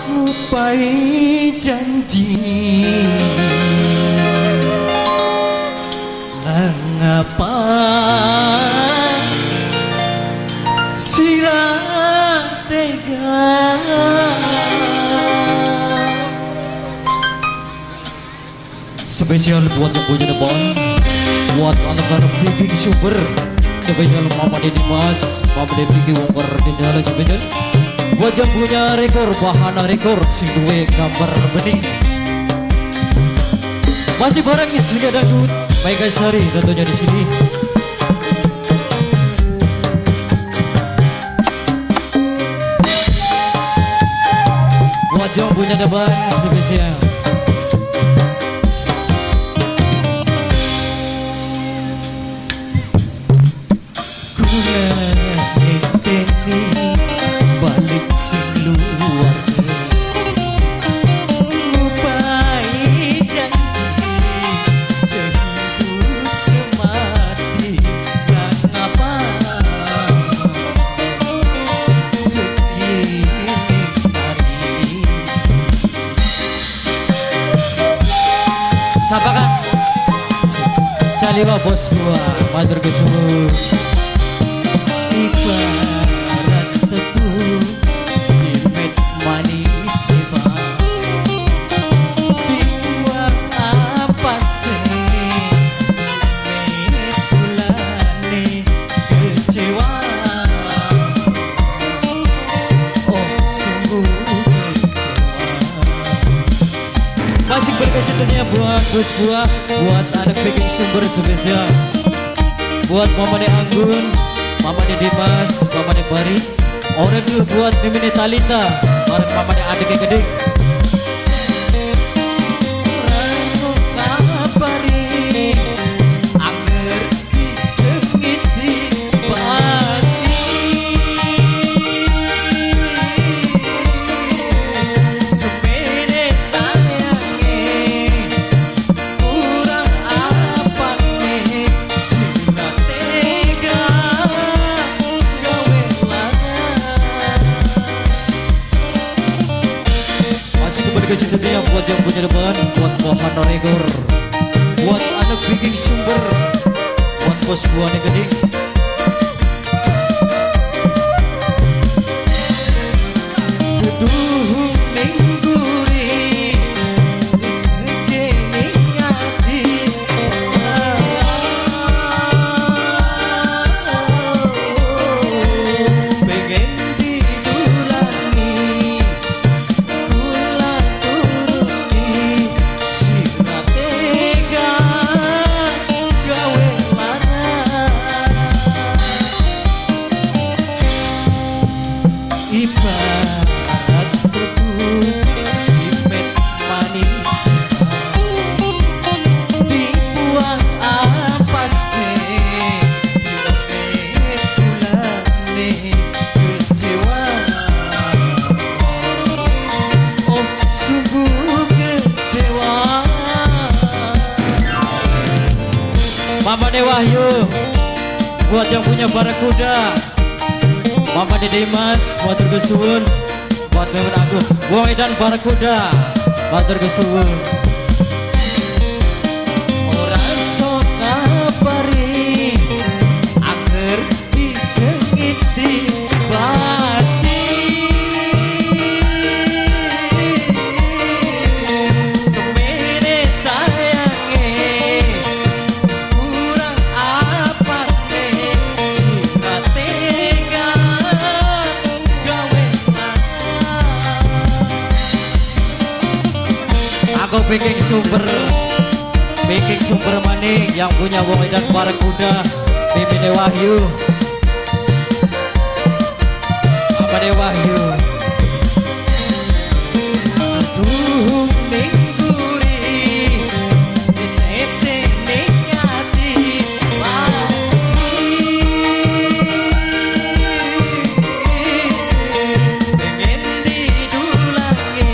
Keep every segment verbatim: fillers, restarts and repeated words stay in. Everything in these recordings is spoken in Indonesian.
Lupai janji ngapa sirah tega. Spesial buat yang punya depan, buat anak-anak Viking Super, spesial Mama Dedi Mas, Mama Dedi Wongker di jalan spesial. Buat yang punya rekor, bahana rekor, si duwe gambar bening. Masih bareng isi dangdut, baik guys hari tentunya di sini. Buat yang punya depan spesial. Balik sing luar lupai janji sehidup semati. Kenapa setiap hari siapa kan Caliwa bos gua matur kesuwun. Ibarat tebu dimet manis sebab dibuat apa sih metulane kecewa. Oh sungguh kecewa. Masih berkecitanya buat bos buah, buat anak Viking Sumber spesial, buat Mama De Anggun, Mama De Dimas, Mama De Bari. Orang dulu buat Mimini Talita, bareng Mama De Adik Geding. Rancok kabari, anger disengiti bati. Sepede sayange, kurang apa nih sila tega. Kecintaan buat yang punya depan, buat pohon regor, buat anak Viking Sumber, buat bos buahnya Geding. Geduh mengguri segini hati, pengen didulangi. Ibarat tebu dimet manis dibuang apa sih dimetulane kecewa. Oh sungguh kecewa. Mama De Wahyu, buat yang punya Barakuda, Mama De Dimas, matur kesuwun. Buat Memen Agung, Wong Edan Barakuda, matur kesuwun. Ora sok kabari, anger disengiti bati. Semene sayange, kurang apa nih sila tega. Aku Viking Sumber, Viking Sumber maning yang punya Wong Edan Barakuda, Mimi De Wahyu, Mama De Wahyu. Aduh mengguri disete hati pengen didulangi.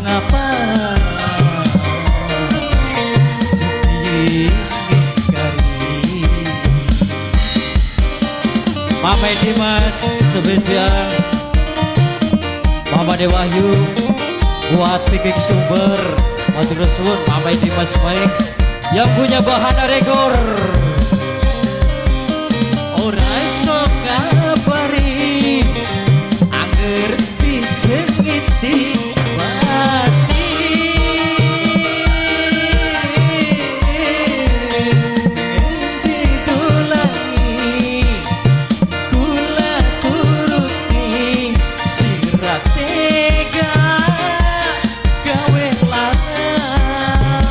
mengapa sepi kari. Mama Dimas spesial Mama Dewahyu buat pikik sumber matur suwun Mama Dimas baik yang punya bahan rekor. Ora sok kabari angger bisa ngiti mati ditulangi kula turuti sirat tega gawe larang.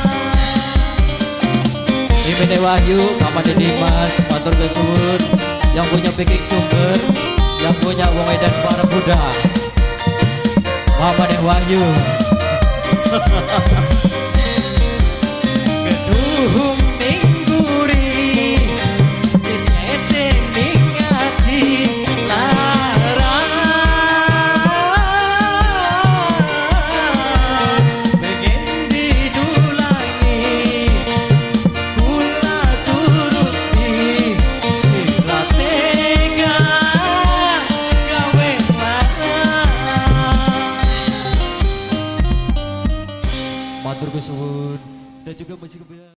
Mimi Wahyu Mama Dimas matur kesuwun yang punya pikik sumber yang punya wong edan para Buddha Mama Wahyu Keduhung